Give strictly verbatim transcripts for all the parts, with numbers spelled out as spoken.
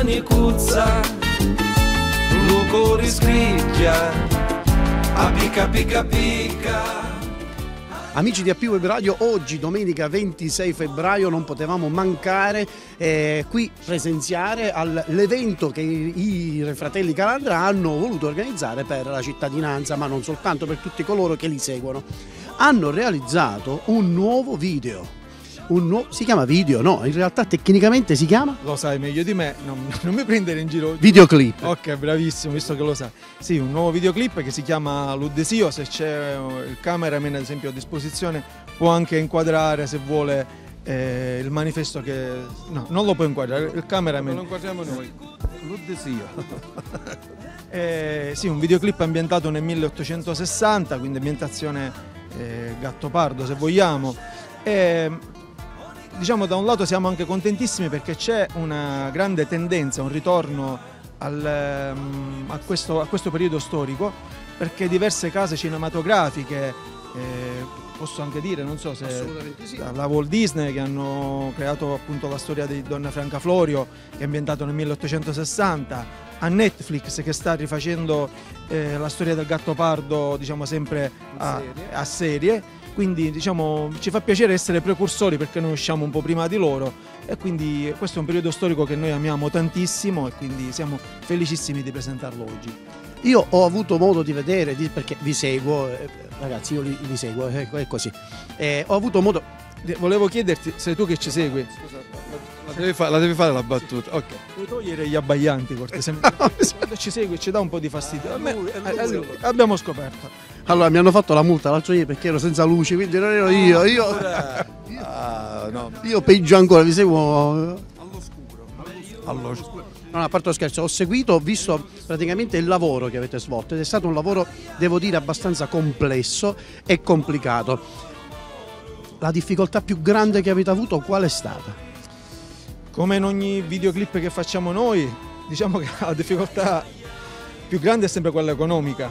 manicuzza, Lucori scricchia, a picca picca picca. Amici di A P Web Radio, oggi domenica ventisei febbraio non potevamo mancare eh, qui presenziare all'evento che i, i fratelli Calandra hanno voluto organizzare per la cittadinanza, ma non soltanto, per tutti coloro che li seguono. Hanno realizzato un nuovo video. Un nuovo, si chiama video? No, in realtà tecnicamente si chiama? Lo sai meglio di me, non, non mi prendere in giro. Videoclip. Ok, bravissimo, visto che lo sai. Sì, un nuovo videoclip che si chiama L'Udesio. Se c'è il cameraman ad esempio a disposizione può anche inquadrare, se vuole, eh, il manifesto che... No, non lo può inquadrare, il cameraman... Lo inquadriamo noi. L'Udesio. eh, sì, un videoclip ambientato nel milleottocentosessanta, quindi ambientazione eh, Gattopardo se vogliamo. E, diciamo, da un lato siamo anche contentissimi perché c'è una grande tendenza, un ritorno al, a, questo, a questo periodo storico, perché diverse case cinematografiche, eh, posso anche dire, non so se sì. la Walt Disney, che hanno creato appunto la storia di Donna Franca Florio, che è ambientato nel milleottocentosessanta, a Netflix che sta rifacendo eh, la storia del Gattopardo, diciamo sempre a, a serie. Quindi diciamo ci fa piacere essere precursori perché noi usciamo un po' prima di loro e quindi questo è un periodo storico che noi amiamo tantissimo e quindi siamo felicissimi di presentarlo oggi. Io ho avuto modo di vedere, di, perché vi seguo, eh, ragazzi, io li, li seguo, eh, è così. Eh, ho avuto modo... Volevo chiederti, sei tu che ci segui? Scusa, la devi, fa la devi fare la battuta, ok. Puoi togliere gli abbaianti, cortesemente? Quando ci segui ci dà un po' di fastidio. A me, è lui, abbiamo scoperto. Allora, mi hanno fatto la multa l'altro ieri perché ero senza luce, quindi non ero io. Io, Ah, no. io peggio ancora, vi seguo. All'oscuro. All'oscuro. No, a parte lo scherzo, ho seguito, ho visto praticamente il lavoro che avete svolto ed è stato un lavoro, devo dire, abbastanza complesso e complicato. La difficoltà più grande che avete avuto qual è stata? Come in ogni videoclip che facciamo noi, diciamo che la difficoltà più grande è sempre quella economica,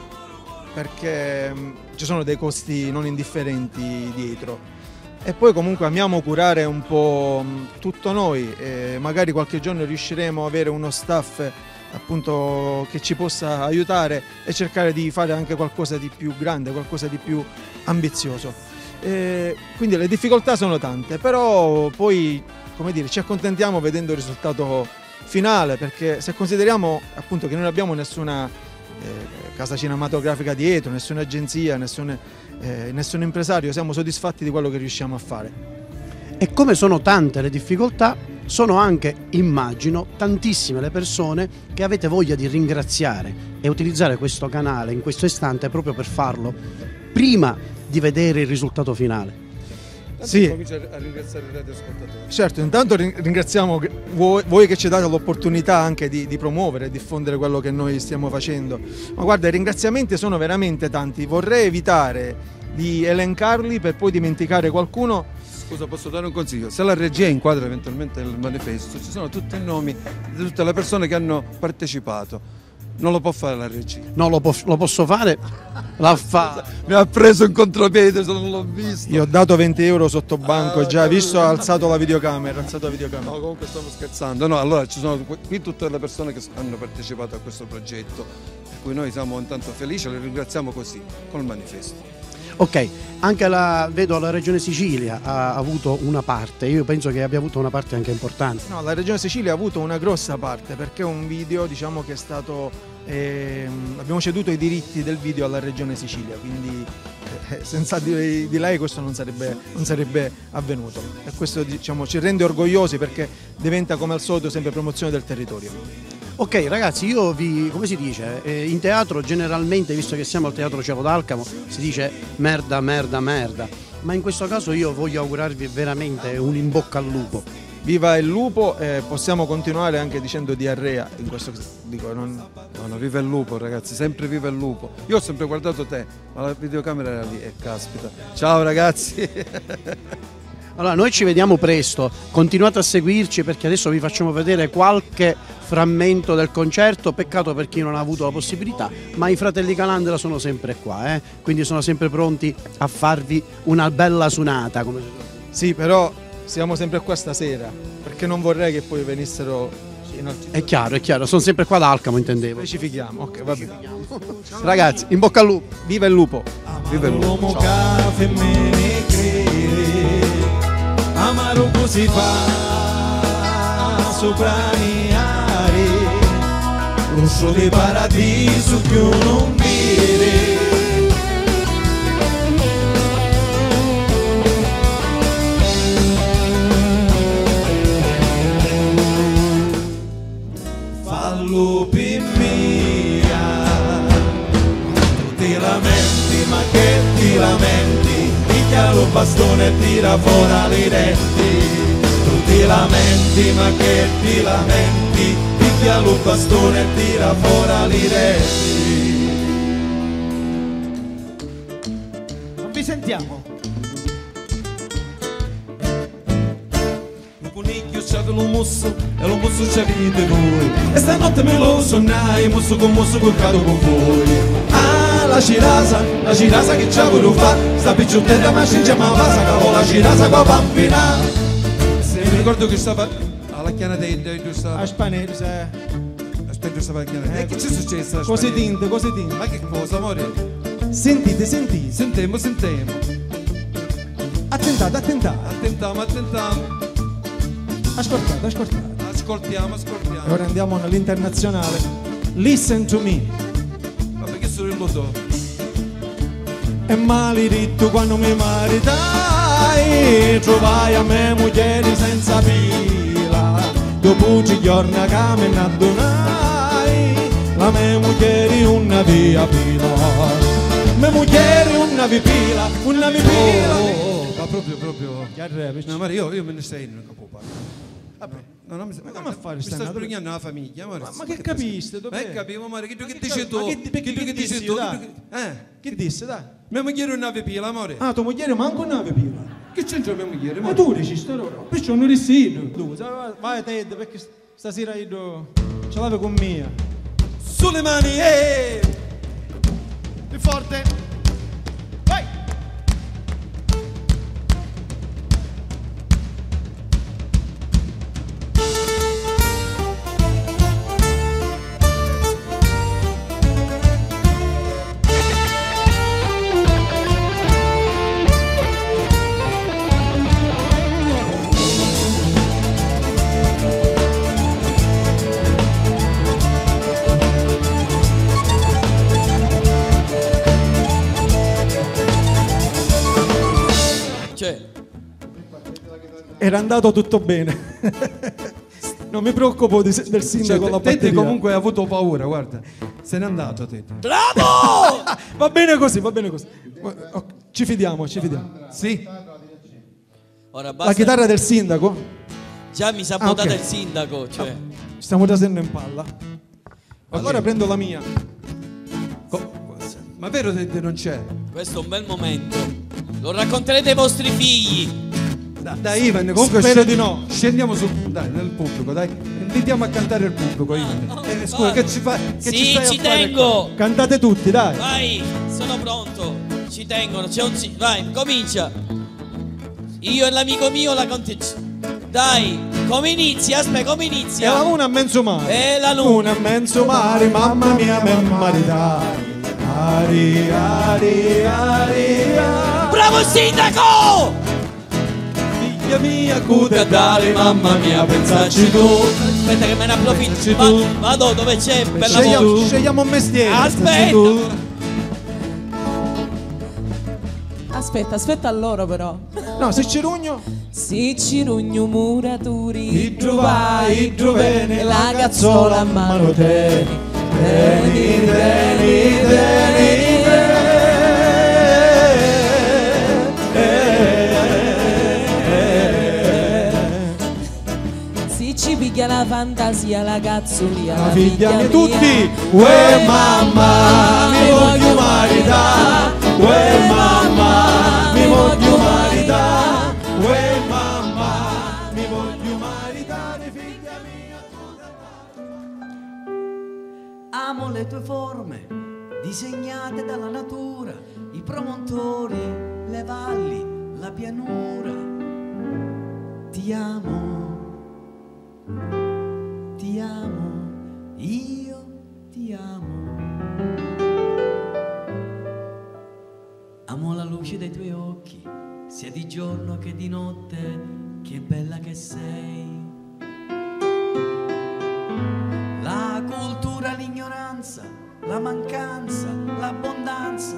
perché mh, ci sono dei costi non indifferenti dietro. E poi comunque amiamo curare un po' mh, tutto noi, e magari qualche giorno riusciremo ad avere uno staff appunto che ci possa aiutare e cercare di fare anche qualcosa di più grande, qualcosa di più ambizioso. E quindi le difficoltà sono tante, però poi, come dire, ci accontentiamo vedendo il risultato finale, perché se consideriamo appunto che non abbiamo nessuna eh, casa cinematografica dietro, nessuna agenzia, nessun, eh, nessun impresario, siamo soddisfatti di quello che riusciamo a fare. E come sono tante le difficoltà, sono anche, immagino, tantissime le persone che avete voglia di ringraziare e utilizzare questo canale in questo istante proprio per farlo, prima di vedere il risultato finale. Sì. Comincia a ringraziare i radioascoltatori. Certo, intanto ringraziamo voi, voi che ci date l'opportunità anche di, di promuovere e diffondere quello che noi stiamo facendo. Ma guarda, i ringraziamenti sono veramente tanti, vorrei evitare di elencarli per poi dimenticare qualcuno. Scusa, posso dare un consiglio? Se la regia inquadra eventualmente il manifesto, ci sono tutti i nomi di tutte le persone che hanno partecipato. Non lo può fare la regia. No, lo, po lo posso fare? L'ha fatto. Mi ha preso in contropiede se non l'ho visto. Io ho dato venti euro sotto banco, Ah, già no, visto, no, ha no. alzato la videocamera, ha alzato la videocamera. No, comunque stiamo scherzando. No, allora ci sono qui tutte le persone che hanno partecipato a questo progetto, per cui noi siamo intanto felici, le ringraziamo così, col manifesto. Ok, anche la, vedo la Regione Sicilia ha avuto una parte, io penso che abbia avuto una parte anche importante. No, la Regione Sicilia ha avuto una grossa parte perché è un video, diciamo, che è stato, ehm, abbiamo ceduto i diritti del video alla Regione Sicilia, quindi eh, senza di, di lei questo non sarebbe, non sarebbe avvenuto e questo, diciamo, ci rende orgogliosi perché diventa, come al solito, sempre promozione del territorio. Ok ragazzi, io vi, come si dice, eh, in teatro generalmente, visto che siamo al Teatro Cielo d'Alcamo, si dice merda, merda, merda, ma in questo caso io voglio augurarvi veramente un in bocca al lupo. Viva il lupo, eh, possiamo continuare anche dicendo diarrea, in questo dico, non... No, no, viva il lupo ragazzi, sempre viva il lupo. Io ho sempre guardato te, ma la videocamera era lì e caspita. Ciao ragazzi. Allora, noi ci vediamo presto, continuate a seguirci perché adesso vi facciamo vedere qualche frammento del concerto, peccato per chi non ha avuto la possibilità, ma i fratelli Calandra sono sempre qua, eh? Quindi sono sempre pronti a farvi una bella sunata. Come... Sì, però siamo sempre qua stasera, perché non vorrei che poi venissero È chiaro, è chiaro, sono sempre qua ad Alcamo, intendevo. Specifichiamo, ok, va bene. Ragazzi, in bocca al lupo. Viva il lupo! Viva il lupo. L'uomo che femmine crede, amaro così fa, sopraniare, rosso di paradiso che non vede. Fallo per mia, tu ti lamenti, ma che ti lamenti? Picchia lo bastone e tira fuori le denti. Tu ti lamenti, ma che ti lamenti? Picchia lo bastone e tira fuori le denti. Non vi sentiamo. Un coniglio c'aveva lo mosso e lo mosso c'avete voi. E stanotte me lo sonnai, mosso con mosso col cato con voi. Ah, la cirasa, la cirasa che c'ha voluto fa, sta picciottella ma ci chiamava sa cavo la cirasa qua bambina. Se mi ricordo che stava alla chiana dei dei due A stava. Spagnetti, se... Aspetta, stava alla chiana. E che c'è successo? alla Cose Spagnetti? tinte, cose tinte. Ma che cosa, amore? Sentite, sentite. Sentiamo, sentiamo. Attentate, attentate. Attentiamo, attentiamo. Ascoltate, ascoltate. Ascoltiamo, E ascoltiamo. ora andiamo nell'internazionale. Listen to me. Ma perché sono il lodo? E maledetto quando mi maritai, trovai a me moglie senza pila. Dopo ci giorni che me ne addonai, la mia moglie una via pila. Mia moglie una via pila, una via pila. Oh, ma proprio, proprio. Che arrepi? No, amore, io, io me ne stai in capo. Vabbè. No, no, mi, Ma come a fare mi stai sta nato? sbrignando la famiglia, amore. Ma, ma che capiste? Ma Dov'è? che capivo, amore, che tu Ma che che dici cap- tu? ma che- perché tu che dici dissi, tu? dai? Eh? Che disse, dai? Mia moglie non aveva pila, amore. Ah, tua moglie manco una via pila. Che c'entra mia moglie? Ma tu dici sto loro, perciò non risino. Tu, vai, vai Ted, perché stasera io ce l'avevo con mia. Sulle mani, eh! Più forte. Vai. Cioè, Era andato tutto bene. Non mi preoccupo di- del sindaco con la Tete batteria. comunque ha avuto paura, guarda. Se n'è andato, Tete. bravo! Va bene così, va bene così. Ok, ci fidiamo, ci fidiamo. Sì. Ora basta. La chitarra del sindaco? Già mi sa buttata Ah, ok. il sindaco, cioè. Stiamo trasendo in palla. Allora prendo la mia. Co- Ma vero Tete non c'è? Questo è un bel momento. Lo racconterete ai vostri figli. Da- Dai Ivan, comunque Spero scend- di no. Scendiamo su, dai, nel pubblico, dai. Invitiamo a cantare il pubblico, Ivan. Eh, scusa, che ci fai? Che ci Sì, stai a ci fare tengo. Cantate tutti, dai. Vai, sono pronto. Ci tengono, c'è un si- vai, comincia. Io e l'amico mio la conti. Dai, come inizia? Aspetta, come E la inizia? luna a mezzo mare. E la luna. Luna a mezzo mare, mamma mia, me maritare. Ari, ari, ari, ari. Bravo il sindaco! Figlia mia, cuda dare, mamma mia, pensaci tu. Aspetta che me ne approfitto. Pensaci Va- tu. vado dove c'è per la Scegliamo, voce. scegliamo un mestiere. Aspetta. Tu. Aspetta, aspetta allora però. No, se Cirugno. Si cirugno muraturi, I trovai, i trovene, la cazzola a mano teni. Teni, teni, teni, Si ci piglia la fantasia, la cazzolia, La figlia di mia. tutti. Uè mamma, mi voglio maritare. Uè mamma, mi voglio maritare. Uè mamma, mi voglio maritare, figlia mia. Amo le tue forme, disegnate dalla natura, i promontori, le valli, la pianura. Ti amo, ti giorno che di notte, che bella che sei. La cultura, l'ignoranza, la mancanza, l'abbondanza,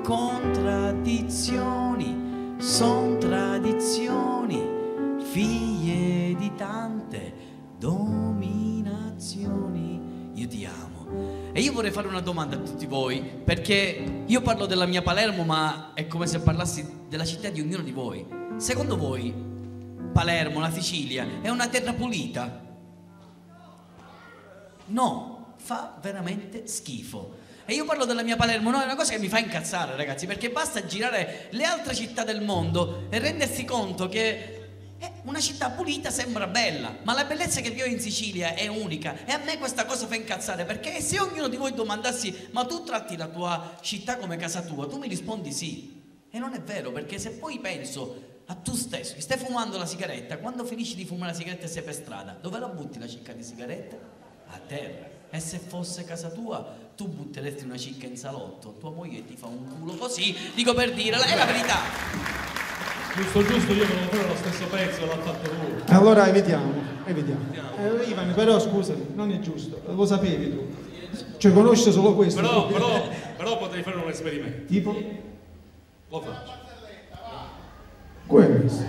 contraddizioni, son tradizioni, figlie di tante dominazioni. Io ti amo. E io vorrei fare una domanda a tutti voi, perché io parlo della mia Palermo, ma è come se parlassi della città di ognuno di voi. Secondo voi Palermo, la Sicilia, è una terra pulita? No, fa veramente schifo. E io parlo della mia Palermo, no, è una cosa che mi fa incazzare, ragazzi, perché basta girare le altre città del mondo e rendersi conto che eh, una città pulita sembra bella, ma la bellezza che vi ho in Sicilia è unica. E a me questa cosa fa incazzare, perché se ognuno di voi domandassi: ma tu tratti la tua città come casa tua? Tu mi rispondi sì. E non è vero, perché se poi penso a tu stesso, che stai fumando la sigaretta, quando finisci di fumare la sigaretta e sei per strada, dove la butti la cicca di sigaretta? A terra. E se fosse casa tua, tu butteresti una cicca in salotto, tua moglie ti fa un culo così, dico per dire, è la verità. Giusto, giusto, io volevo fare lo stesso pezzo, l'ha fatto lui. Allora evitiamo, evitiamo. Eh, Ivan, però scusami, non è giusto, lo sapevi tu. Cioè conosci solo questo. Però, però, però potrei fare un esperimento. Tipo? Lo faccio. Questo.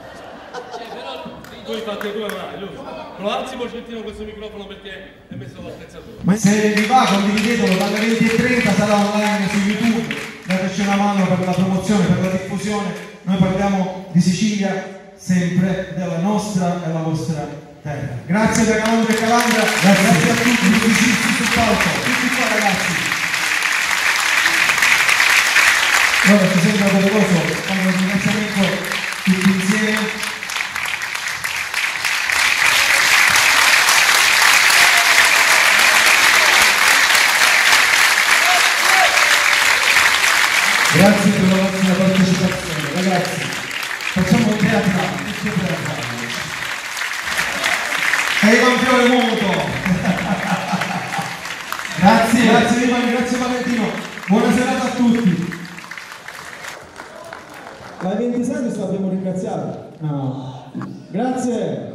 Tu infatti tu avrai, giusto? Però alzi un pochettino questo microfono perché è messo l'attrezzatura. Ma se vi va, condividetelo, dalle venti e trenta sarà online su YouTube, dateci una mano per la promozione, per la diffusione. Noi parliamo di Sicilia, sempre della nostra e la vostra terra. Grazie da Calandra e Calandra, grazie, grazie a tutti i musicisti sul palco, tutti qua ragazzi. Allora ci sembra doveroso fare un ringraziamento tutti insieme. Grazie per la vostra partecipazione, ragazzi. Facciamo un teatrale, tutto teatrale. E il campione muto. Grazie, grazie Ivan, grazie Valentino. Buona serata a tutti. La ventisei sta abbiamo ringraziato. No. Grazie.